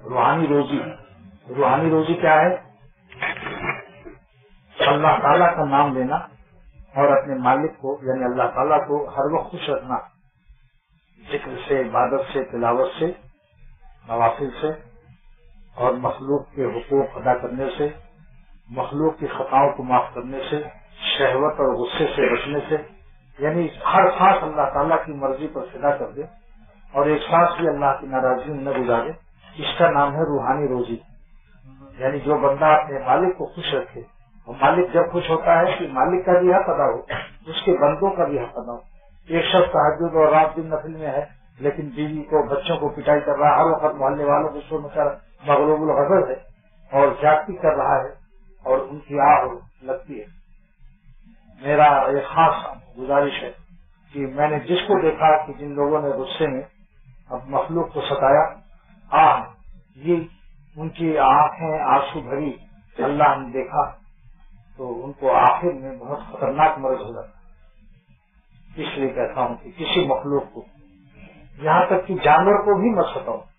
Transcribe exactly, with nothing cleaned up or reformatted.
रूहानी रोजी। रूहानी रोजी क्या है? अल्लाह ताला का नाम लेना और अपने मालिक को यानी अल्लाह ताला को हर वक्त खुश रखना, जिक्र से, इबादत से, तिलावत से, नवाफिल से, और मखलूक के हुकूक अदा करने से, मखलूक की खताओं को माफ करने से, शहवत और गुस्से से बचने से, यानी हर सांस अल्लाह ताला की मर्जी पर फिदा कर दे और एक सांस भी अल्लाह की नाराजगी में न गुजारे। इसका नाम है रूहानी रोजी। यानी जो बंदा अपने मालिक को खुश रखे, और मालिक जब खुश होता है कि मालिक का भी हक अदा हो, उसके बंदों का भी हक अदा हो। एक शख्स तहज्जुद और रात दिन नफिल में है, लेकिन बीवी को, बच्चों को पिटाई कर रहा है, हर वक्त मोहल्ले वालों को शोर मचा रहा, मगलूबुल गज़ब है और जाति कर रहा है और उनकी आह लगती है। मेरा एक खास गुजारिश है कि मैंने जिसको देखा कि जिन लोगों ने गुस्से में अब मखलूक को सताया, आह ये उनकी आंखें आंसू भरी, अल्लाह ने देखा तो उनको आखिर में बहुत खतरनाक मर्ज हो जाता है। इसलिए कहता हूँ कि किसी मखलूक को, यहाँ तक कि जानवर को भी मत सताओ।